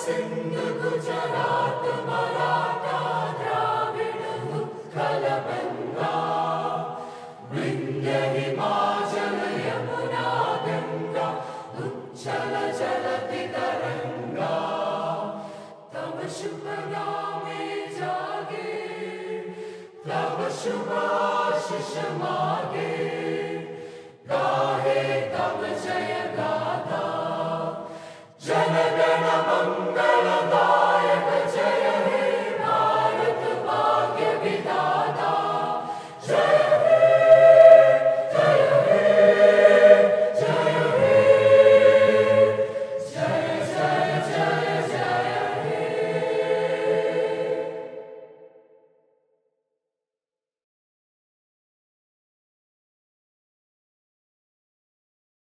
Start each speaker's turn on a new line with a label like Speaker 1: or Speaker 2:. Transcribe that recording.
Speaker 1: सिंधु गुजरात मराठा द्राविड उत्कल गंगा विंध्य हिमाचल यमुना गंगा उच्चल जलति तरंगा तव शुभ नामे जागे तव शुभ आशीष मागे गाहे तव जय गाहे